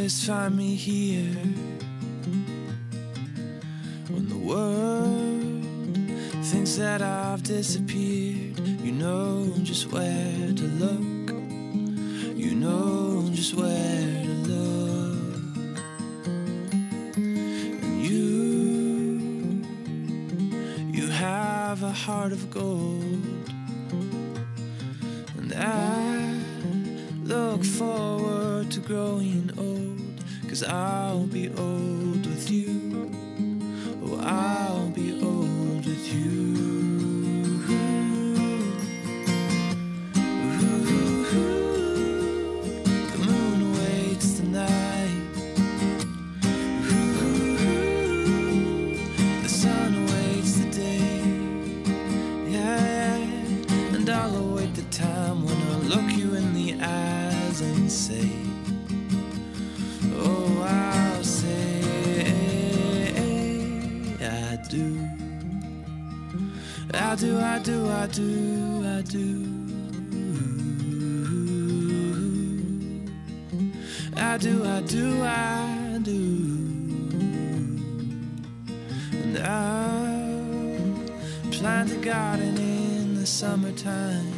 always find me here when the world thinks that I've disappeared. You know just where to look. You know just where to look. And you have a heart of gold. And I look forward to growing old, 'cause I'll be old with you. Oh, I'll be old with you. The moon awaits the night. The sun awaits the day. Yeah, and I'll await the time when I'll look you in the eyes and say, oh, I'll say I do. I do, I do, I do, I do. I do, I do, I do. And I'll plant a garden in the summertime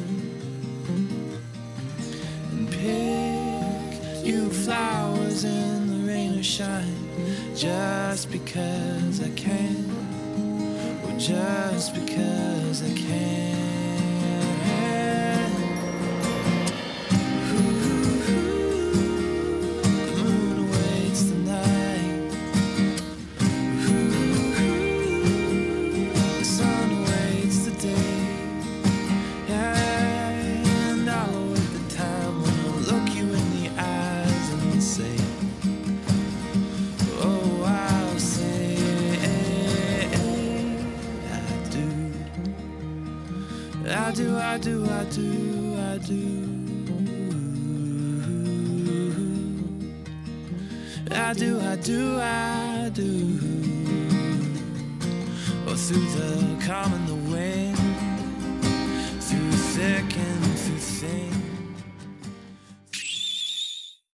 and pick you flowers in the rain or shine, just because I can, or just because I can. The moon awaits the night. The sun awaits the day. And I'll await the time when I'll look you in the eyes and say, oh, I'll say I do. I do, I do, I do, I do. I do, I do, I do. Oh, through the calm and the wind, through thick and through thin.